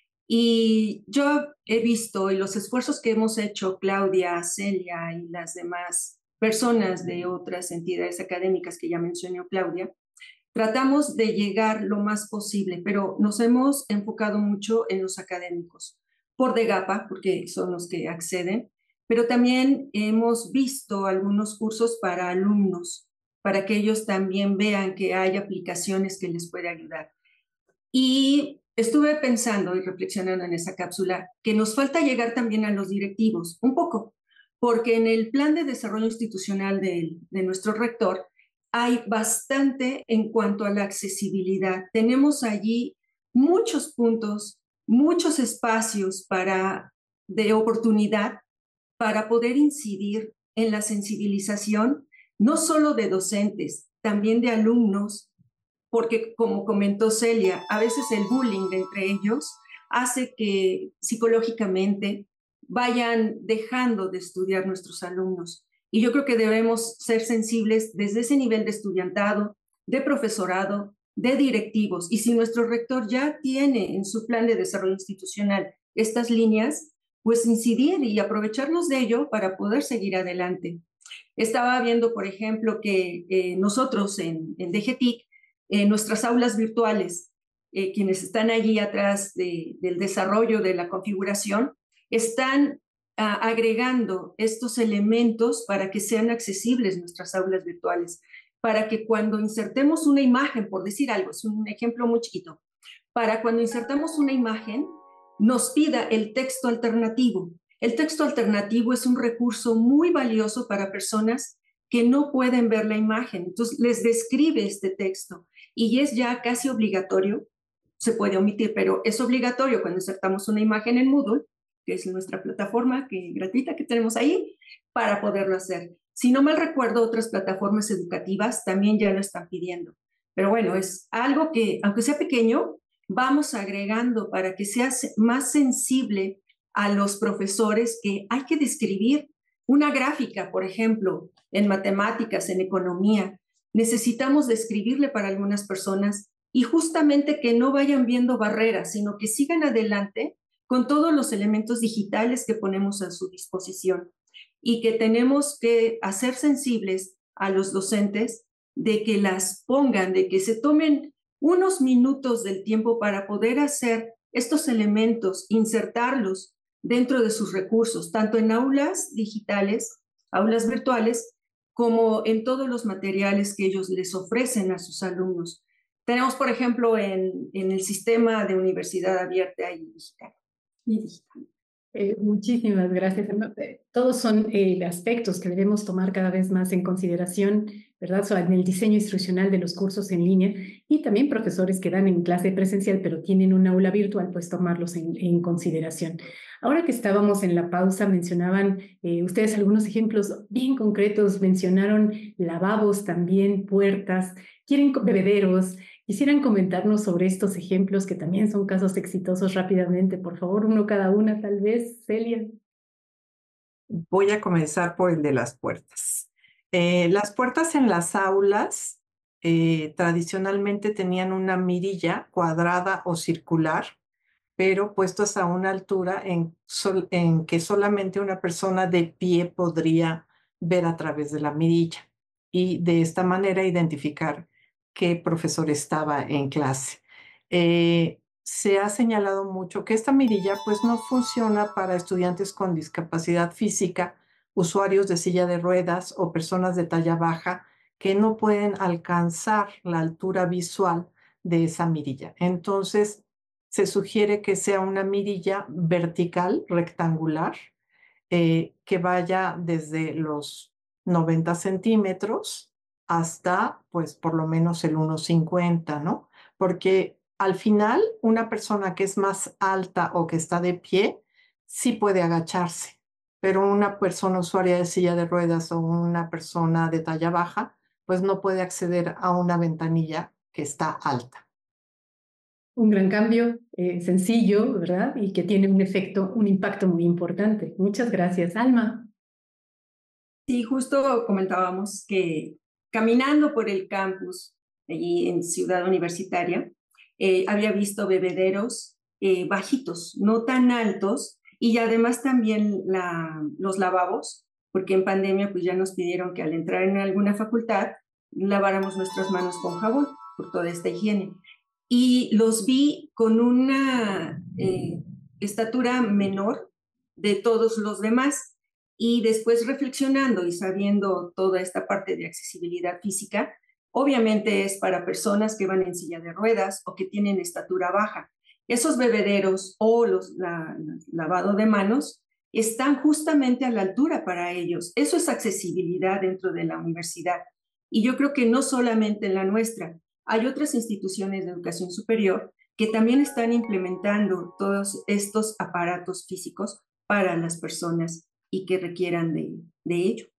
y yo he visto y los esfuerzos que hemos hecho, Claudia, Celia y las demás personas de otras entidades académicas que ya mencionó Claudia, tratamos de llegar lo más posible, pero nos hemos enfocado mucho en los académicos, por DEGAPA, porque son los que acceden, pero también hemos visto algunos cursos para alumnos, para que ellos también vean que hay aplicaciones que les puede ayudar. Y estuve pensando y reflexionando en esa cápsula que nos falta llegar también a los directivos, un poco, porque en el plan de desarrollo institucional de nuestro rector hay bastante en cuanto a la accesibilidad. Tenemos allí muchos puntos, muchos espacios de oportunidad para poder incidir en la sensibilización no solo de docentes, también de alumnos, porque como comentó Celia, a veces el bullying entre ellos hace que psicológicamente vayan dejando de estudiar nuestros alumnos. Y yo creo que debemos ser sensibles desde ese nivel de estudiantado, de profesorado, de directivos. Y si nuestro rector ya tiene en su plan de desarrollo institucional estas líneas, pues incidir y aprovecharnos de ello para poder seguir adelante. Estaba viendo, por ejemplo, que nosotros en DGTIC, nuestras aulas virtuales, quienes están allí atrás del desarrollo de la configuración, están agregando estos elementos para que sean accesibles nuestras aulas virtuales, para que cuando insertemos una imagen, por decir algo, es un ejemplo muy chiquito, para cuando insertamos una imagen, nos pida el texto alternativo. El texto alternativo es un recurso muy valioso para personas que no pueden ver la imagen. Entonces, les describe este texto y es ya casi obligatorio, se puede omitir, pero es obligatorio cuando insertamos una imagen en Moodle, que es nuestra plataforma gratuita que tenemos ahí, para poderlo hacer. Si no mal recuerdo, otras plataformas educativas también ya lo están pidiendo. Pero bueno, es algo que, aunque sea pequeño, vamos agregando para que sea más sensible a los profesores, que hay que describir una gráfica, por ejemplo, en matemáticas, en economía. Necesitamos describirle para algunas personas y justamente que no vayan viendo barreras, sino que sigan adelante con todos los elementos digitales que ponemos a su disposición y que tenemos que hacer sensibles a los docentes de que las pongan, de que se tomen unos minutos del tiempo para poder hacer estos elementos, insertarlos dentro de sus recursos, tanto en aulas digitales, aulas virtuales, como en todos los materiales que ellos les ofrecen a sus alumnos. Tenemos, por ejemplo, en el sistema de universidad abierta y digital. Muchísimas gracias. Todos son aspectos que debemos tomar cada vez más en consideración, ¿verdad? En el diseño instruccional de los cursos en línea, y también profesores que dan en clase presencial pero tienen un aula virtual, pues tomarlos en consideración. Ahora que estábamos en la pausa, mencionaban ustedes algunos ejemplos bien concretos, mencionaron lavabos también, puertas, bebederos. ¿Quisieran comentarnos sobre estos ejemplos que también son casos exitosos rápidamente? Por favor, uno cada una, tal vez, Celia. Voy a comenzar por el de las puertas. Las puertas en las aulas tradicionalmente tenían una mirilla cuadrada o circular, pero puestas a una altura en que solamente una persona de pie podría ver a través de la mirilla y de esta manera identificar qué profesor estaba en clase. Se ha señalado mucho que esta mirilla pues no funciona para estudiantes con discapacidad física, usuarios de silla de ruedas o personas de talla baja que no pueden alcanzar la altura visual de esa mirilla. Entonces, se sugiere que sea una mirilla vertical, rectangular, que vaya desde los 90 centímetros hasta, pues, por lo menos el 1,50, ¿no? Porque al final, una persona que es más alta o que está de pie, sí puede agacharse, pero una persona usuaria de silla de ruedas o una persona de talla baja, pues no puede acceder a una ventanilla que está alta. Un gran cambio, sencillo, ¿verdad? Y que tiene un impacto muy importante. Muchas gracias, Alma. Sí, justo comentábamos que caminando por el campus, allí en Ciudad Universitaria, había visto bebederos bajitos, no tan altos, y además también los lavabos, porque en pandemia pues ya nos pidieron que al entrar en alguna facultad laváramos nuestras manos con jabón por toda esta higiene. Y los vi con una estatura menor de todos los demás. Y después reflexionando y sabiendo toda esta parte de accesibilidad física, obviamente es para personas que van en silla de ruedas o que tienen estatura baja. Esos bebederos o lavado de manos están justamente a la altura para ellos. Eso es accesibilidad dentro de la universidad. Y yo creo que no solamente en la nuestra, hay otras instituciones de educación superior que también están implementando todos estos aparatos físicos para las personas y que requieran de ello.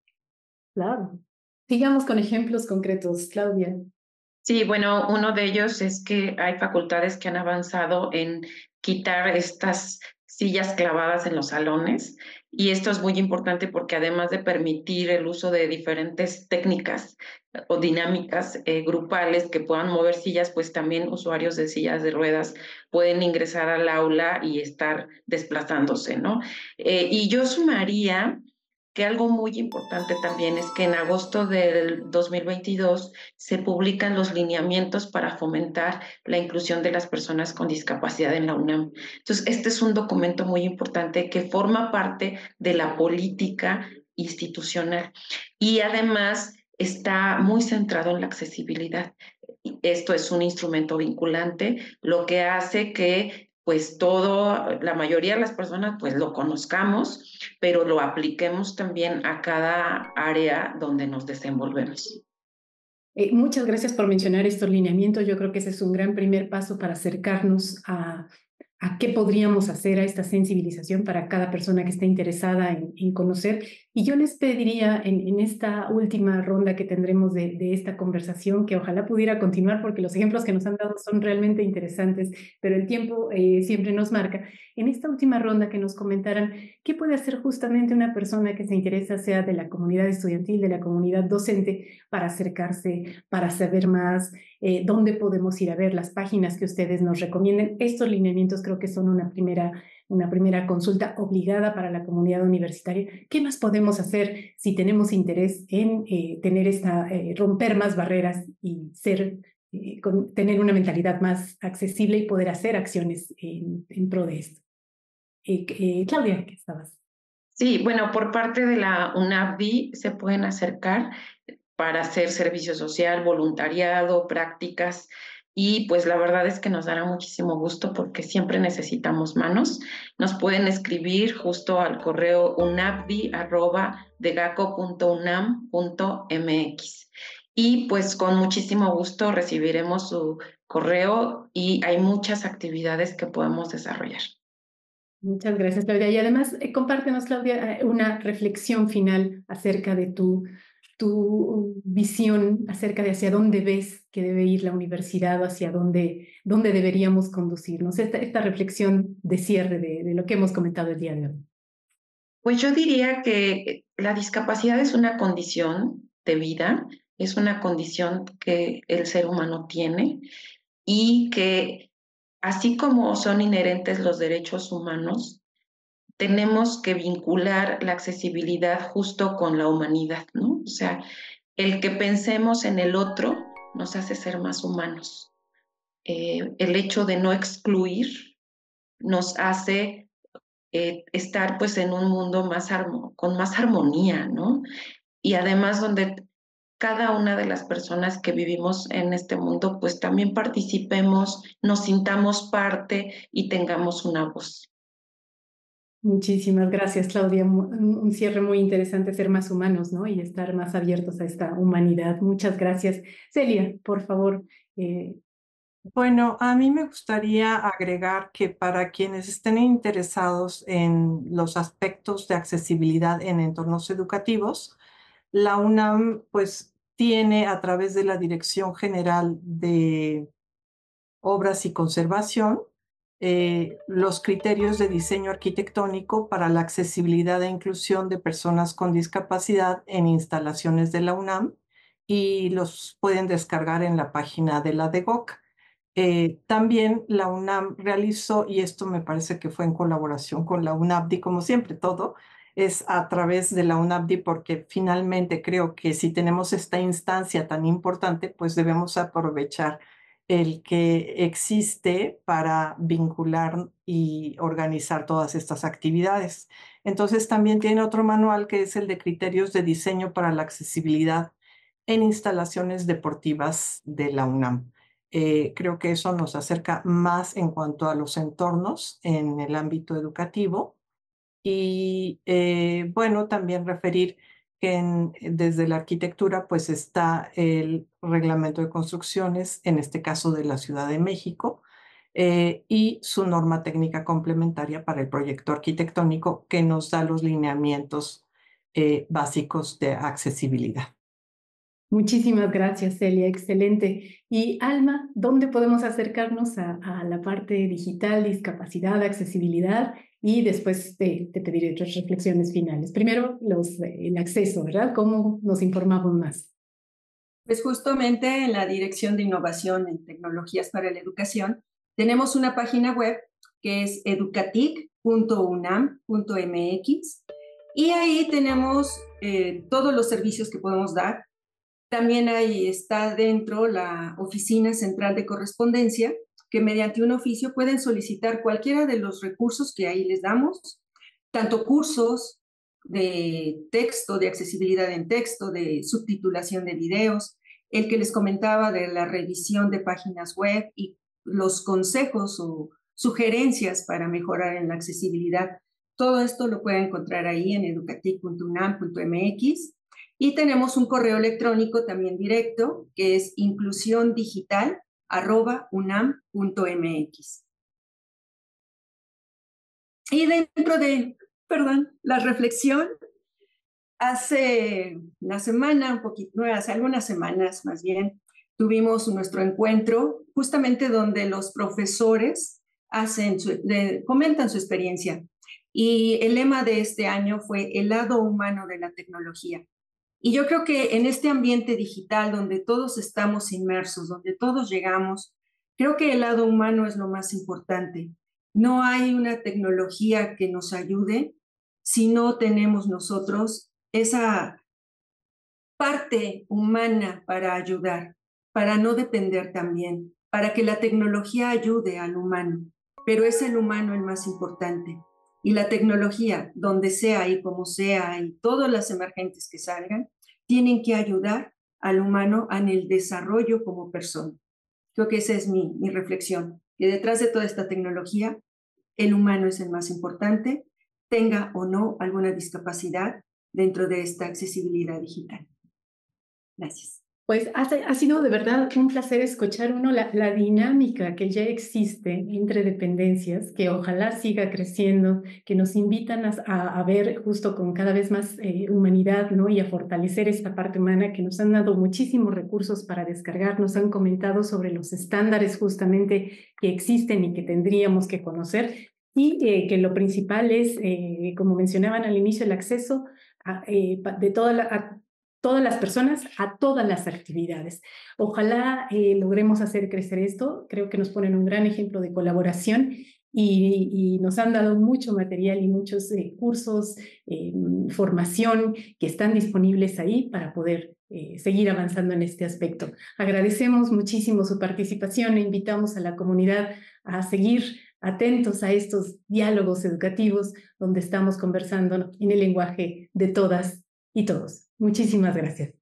Claro. Sigamos con ejemplos concretos, Claudia. Sí, bueno, uno de ellos es que hay facultades que han avanzado en quitar estas sillas clavadas en los salones, y esto es muy importante porque además de permitir el uso de diferentes técnicas o dinámicas grupales que puedan mover sillas, pues también usuarios de sillas de ruedas pueden ingresar al aula y estar desplazándose, ¿no? Y yo sumaría que algo muy importante también es que en agosto del 2022 se publican los lineamientos para fomentar la inclusión de las personas con discapacidad en la UNAM. Entonces, este es un documento muy importante que forma parte de la política institucional y además está muy centrado en la accesibilidad. Esto es un instrumento vinculante, lo que hace que pues la mayoría de las personas pues lo conozcamos, pero lo apliquemos también a cada área donde nos desenvolvemos. Muchas gracias por mencionar estos lineamientos. Yo creo que ese es un gran primer paso para acercarnos a qué podríamos hacer, a esta sensibilización para cada persona que esté interesada en conocer. Y yo les pediría en esta última ronda que tendremos de esta conversación, que ojalá pudiera continuar porque los ejemplos que nos han dado son realmente interesantes, pero el tiempo siempre nos marca. En esta última ronda que nos comentaran qué puede hacer justamente una persona que se interesa, sea de la comunidad estudiantil, de la comunidad docente, para acercarse, para saber más, dónde podemos ir a ver las páginas que ustedes nos recomienden. Estos lineamientos creo que son una primera consulta obligada para la comunidad universitaria. ¿Qué más podemos hacer si tenemos interés en romper más barreras y tener una mentalidad más accesible y poder hacer acciones en pro de esto? Claudia, ¿qué estabas? Sí, bueno, por parte de la UNAPDI se pueden acercar para hacer servicio social, voluntariado, prácticas, y pues la verdad es que nos dará muchísimo gusto porque siempre necesitamos manos. Nos pueden escribir justo al correo unapdi@degaco.unam.mx y pues con muchísimo gusto recibiremos su correo y hay muchas actividades que podemos desarrollar. Muchas gracias, Claudia. Y además, compártenos, Claudia, una reflexión final acerca de tu visión, acerca de hacia dónde ves que debe ir la universidad o hacia dónde deberíamos conducirnos. Esta reflexión de cierre de lo que hemos comentado el día de hoy. Pues yo diría que la discapacidad es una condición de vida, es una condición que el ser humano tiene y que así como son inherentes los derechos humanos, tenemos que vincular la accesibilidad justo con la humanidad, ¿no? O sea, el que pensemos en el otro nos hace ser más humanos. El hecho de no excluir nos hace estar pues en un mundo con más armonía, ¿no? Y además donde cada una de las personas que vivimos en este mundo pues también participemos, nos sintamos parte y tengamos una voz. Muchísimas gracias, Claudia. Un cierre muy interesante, ser más humanos, ¿no? Y estar más abiertos a esta humanidad. Muchas gracias. Celia, por favor. Bueno, a mí me gustaría agregar que para quienes estén interesados en los aspectos de accesibilidad en entornos educativos, la UNAM pues tiene a través de la Dirección General de Obras y Conservación los criterios de diseño arquitectónico para la accesibilidad e inclusión de personas con discapacidad en instalaciones de la UNAM y los pueden descargar en la página de la DEGOC. También la UNAM realizó, y esto me parece que fue en colaboración con la UNAPDI, como siempre, todo es a través de la UNAPDI, porque finalmente creo que si tenemos esta instancia tan importante, pues debemos aprovechar el que existe para vincular y organizar todas estas actividades. Entonces también tiene otro manual que es el de criterios de diseño para la accesibilidad en instalaciones deportivas de la UNAM. Creo que eso nos acerca más en cuanto a los entornos en el ámbito educativo. Y bueno, también referir que desde la arquitectura pues está el reglamento de construcciones, en este caso de la Ciudad de México, y su norma técnica complementaria para el proyecto arquitectónico que nos da los lineamientos básicos de accesibilidad. Muchísimas gracias, Celia, excelente. Y Alma, ¿dónde podemos acercarnos a la parte digital, discapacidad, accesibilidad? Y después te pediré otras reflexiones finales. Primero, el acceso, ¿verdad? ¿Cómo nos informamos más? Pues justamente en la Dirección de Innovación en Tecnologías para la Educación tenemos una página web que es educatic.unam.mx y ahí tenemos todos los servicios que podemos dar. También ahí está dentro la Oficina Central de Correspondencia, que mediante un oficio pueden solicitar cualquiera de los recursos que ahí les damos, tanto cursos de texto, de accesibilidad en texto, de subtitulación de videos, el que les comentaba de la revisión de páginas web y los consejos o sugerencias para mejorar en la accesibilidad. Todo esto lo pueden encontrar ahí en educatic.unam.mx. Y tenemos un correo electrónico también directo, que es inclusiondigital@unam.mx. Y dentro de, la reflexión, hace una semana, un poquito, no, hace algunas semanas más bien, tuvimos nuestro encuentro justamente donde los profesores comentan su experiencia. Y el lema de este año fue el lado humano de la tecnología. Y yo creo que en este ambiente digital donde todos estamos inmersos, donde todos llegamos, creo que el lado humano es lo más importante. No hay una tecnología que nos ayude si no tenemos nosotros esa parte humana para ayudar, para no depender también, para que la tecnología ayude al humano, pero es el humano el más importante. Y la tecnología, donde sea y como sea, y todas las emergentes que salgan, tienen que ayudar al humano en el desarrollo como persona. Creo que esa es mi reflexión, que detrás de toda esta tecnología, el humano es el más importante, tenga o no alguna discapacidad dentro de esta accesibilidad digital. Gracias. Pues ha sido de verdad un placer escuchar la dinámica que ya existe entre dependencias, que ojalá siga creciendo, que nos invitan a ver justo con cada vez más humanidad, ¿no? Y a fortalecer esta parte humana, que nos han dado muchísimos recursos para descargar, nos han comentado sobre los estándares justamente que existen y que tendríamos que conocer, y que lo principal es, como mencionaban al inicio, el acceso de todas las personas a todas las actividades. Ojalá logremos hacer crecer esto. Creo que nos ponen un gran ejemplo de colaboración y nos han dado mucho material y muchos cursos, formación que están disponibles ahí para poder seguir avanzando en este aspecto. Agradecemos muchísimo su participación e invitamos a la comunidad a seguir atentos a estos diálogos educativos donde estamos conversando en el lenguaje de todas y todos. Muchísimas gracias.